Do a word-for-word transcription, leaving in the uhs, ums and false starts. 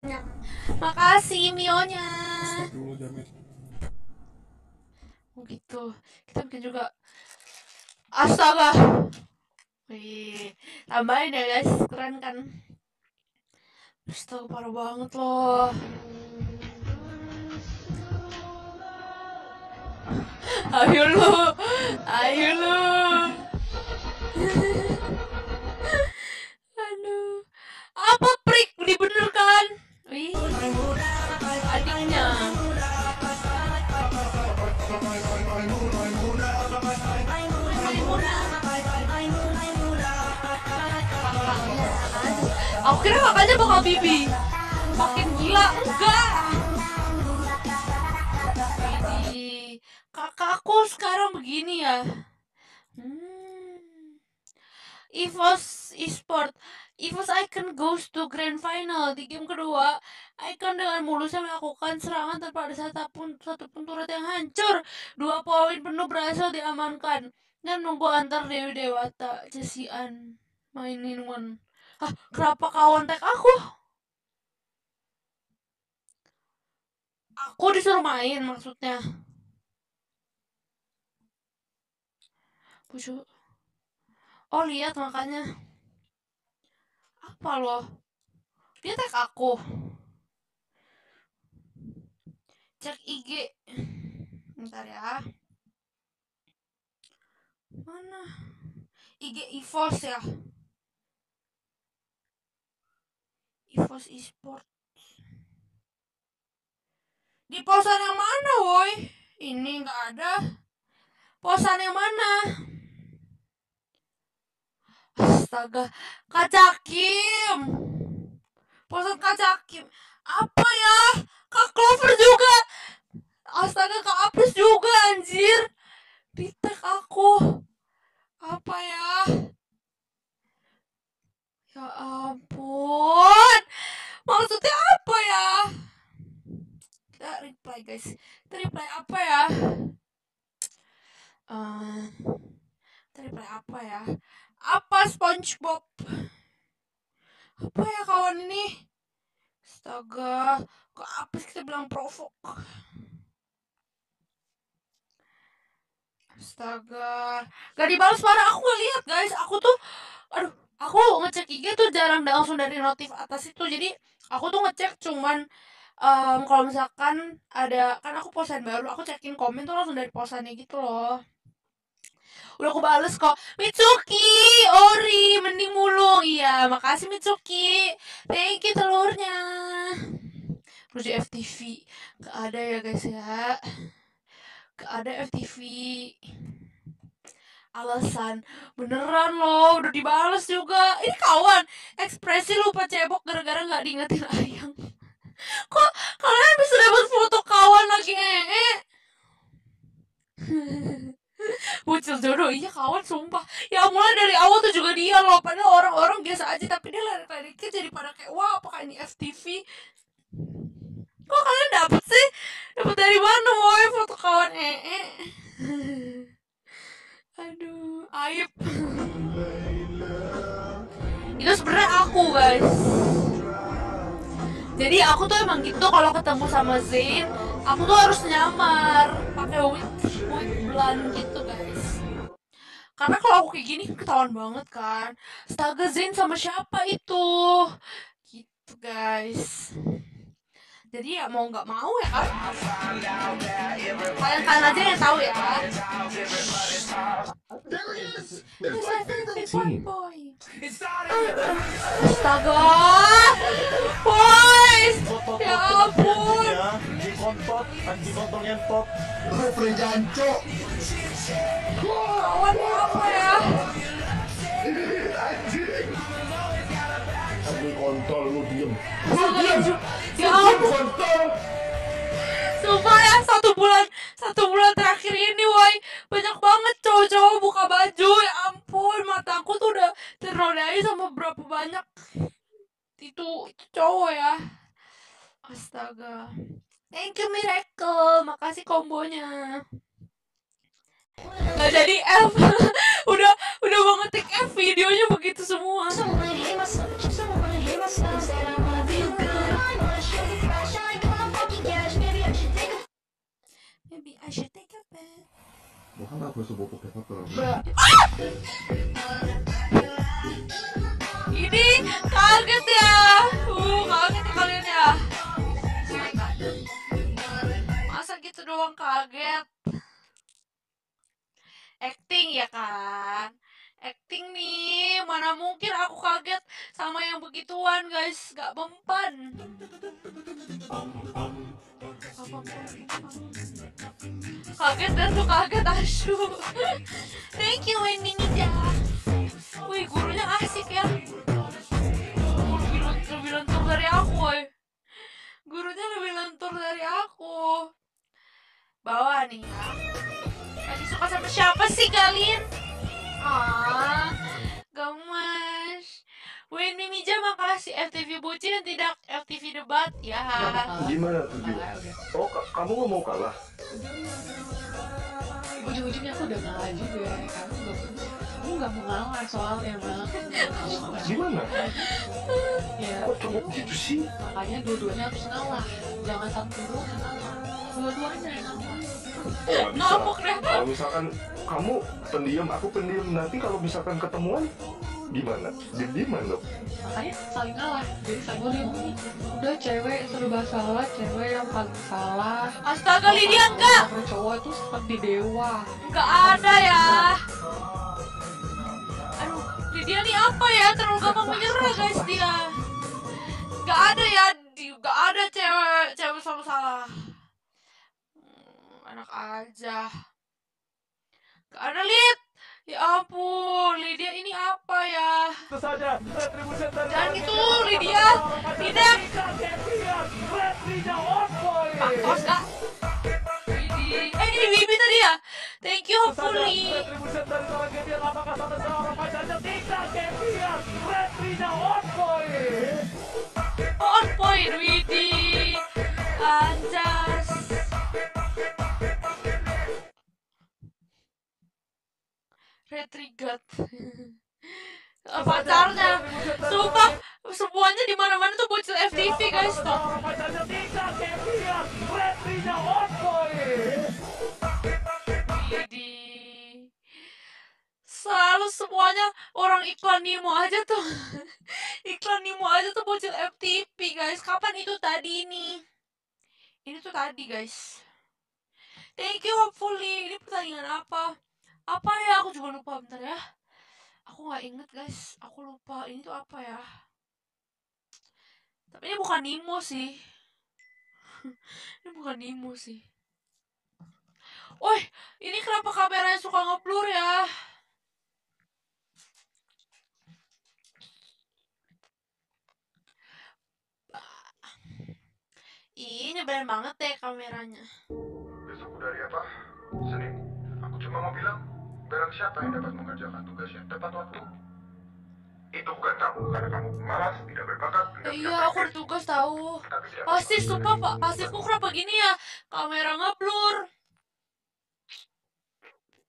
Makasih Mionya. Stop dulu Jamet. Oh gitu. Kita bikin juga. Astaga. Wih, tambahin ya guys, keren kan? Astaga, parah banget loh. Ayo lu, ayo lu. Aduh, apa prik dibener kan? Wih, adiknya. Aku kira kakaknya bakal bibi. Makin gila, enggak. Jadi kakakku sekarang begini ya. Hmm. EVOS eSport, EVOS Icon goes to Grand Final. Di game kedua, Icon dengan mulusnya melakukan serangan tanpa ada satupun satupun turret yang hancur. Dua poin penuh berhasil diamankan dan nunggu antar Dewi Dewata. Cesian mainin one. Hah, kenapa kawan tag aku? Aku disuruh main maksudnya. Busuk. Oh lihat makanya. Apa loh? Dia tag aku. Cek I G. Bentar ya. Mana? I G EVOS ya. EVOS eSport. Di posan yang mana, woi? Ini nggak ada. Posan yang mana? Astaga, Kak Jakim. Posan Kak Jakim. Apa ya? Kak Clover juga. Astaga, Kak Apris juga anjir. Di tag aku. Apa ya? Ya ampun. Maksudnya apa ya? Kita reply guys. Kita reply apa ya? Uh, kita reply apa ya? Apa SpongeBob? Apa ya kawan ini? Astaga, kok apa sih kita bilang provok? Astaga, gak dibalas parah. Aku gak lihat guys. Aku tuh, aduh, aku ngecek I G tuh jarang langsung dari notif atas itu. Jadi aku tuh ngecek cuman um, kalau misalkan ada, kan aku posan baru, aku cekin komen tuh langsung dari posannya gitu loh. Udah aku bales kok. Mitsuki, Ori, mending mulung. Iya, makasih Mitsuki. Thank you telurnya. Terus di F T V gak ada ya guys ya. Gak ada F T V. Alasan beneran loh, udah dibales juga. Ini kawan, ekspresi lupa cebok gara-gara gak diingetin ayang. Kok kalian bisa dapat foto kawan lagi ee? Bocil jodoh, iya kawan sumpah. Ya mulai dari awal tuh juga dia loh. Padahal orang-orang biasa aja, tapi dia lirik-liriknya jadi pada kayak wah apakah ini F T V? Kok kalian dapet sih? Dapet dari mana woy foto kawan ee? Aduh, aib. Itu sebenarnya aku guys. Jadi aku tuh emang gitu kalau ketemu sama Zain, aku tuh harus nyamar pakai wig wig blonde gitu guys. Karena kalau aku kayak gini ketahuan banget kan. Astaga Zain sama siapa itu? Gitu guys. Jadi ya mau nggak mau ya kan. Kalian kalian aja yang tahu ya kan. Astaga, boys, ya ampun. Anjing kontot, anjing kontol ngentot. Refri jancok. Kawan apa ya? Anjing kontol lu diem. Lu diem. Ya ampun. Kontol. Sumpah ya satu bulan satu bulan terakhir ini, woi banyak banget cowok-cowok buka baju. Ya ampun, mataku tuh udah ternodai sama berapa banyak itu itu cowok ya. Astaga. Thank you Miracle, makasih kombonya. Gak jadi F. udah udah mau ngetik F videonya begitu semua. 하나 벌써 못 뽑게 샀더라고. Ini kaget ya. Uh, kaget ya kalian ya. Masa gitu doang kaget. Acting ya kan. Acting nih. Mana mungkin aku kaget sama yang begituan guys. Gak mempan. Kaget dan tuh kaget asu. Thank you Wendy Ninja. Wih, gurunya asik ya. Lebih, lebih lentur dari aku, woy. Gurunya lebih lentur dari aku. Bawa nih ya. Lagi suka sama siapa sih kalian? Ah, gemes. Wendy Mija makasih. F T V bucin dan tidak F T V debat ya. Gimana tuh Ju? Oh, ka- kamu nggak mau kalah? Ujung-ujungnya aku udah ngalah juga. Kamu gak, kamu gak mau ngalah soalnya emang. Gimana? Ya, Kok cowok gitu sih? makanya dua-duanya harus ngalah. Jangan satu dulu yang ngalah. Dua-duanya yang ngalah. Oh, nggak bisa. Ngambek deh. Kalau misalkan kamu pendiam, aku pendiam, nanti kalau misalkan ketemuan gimana? Diem-dieman dong. Makanya saling ngalah. Jadi saling melindungi. Udah cewek serba salah, cewek yang paling salah. Astaga, Lydia enggak. Kalau cowok itu seperti dewa. Enggak ada ya. Aduh, Lydia nih apa ya? Terlalu gampang menyerah guys dia. Enggak ada ya. Enggak ada cewek cewek selalu salah. Hmm, enak aja. Enggak ada Lid. Ya ampun, Lydia ini apa ya? Itu saja, retribution dari Jangan gitu, Lydia. Tidak. Pak Kos kak. Widih. Eh ini Bibi tadi ya? Thank you hopefully. Retribution dari tragedi apakah satu seorang pacarnya tidak Kevian Retrina on point. On point, Widih. Anjas. Retrigat. Pacarnya. Sumpah, semuanya di mana-mana tuh bocil F T V guys tuh. Seorang pacarnya tidak Kevian Retrina on point. Widih. Selalu semuanya orang iklan Nemo aja tuh. Iklan Nemo aja tuh bocil F T V guys. Kapan itu tadi ini? Ini tuh tadi guys. Thank you hopefully. Ini pertandingan apa? Apa ya? Aku juga lupa bentar ya. Aku nggak inget guys. Aku lupa. Ini tuh apa ya? Tapi ini bukan Nemo sih. Ini bukan Nemo sih. Woi, ini kenapa kameranya suka ngeblur ya? Ih, nyebelin banget deh kameranya. Besok udah hari apa? Senin. Aku cuma mau bilang, barang siapa yang dapat mengerjakan tugasnya tepat waktu. Itu bukan kamu, karena kamu malas, tidak berbakat, tidak Iya, aku ada tugas tahu. Tapi tidak Pasti sumpah pak, pasifku kenapa gini ya? Kamera ngeblur.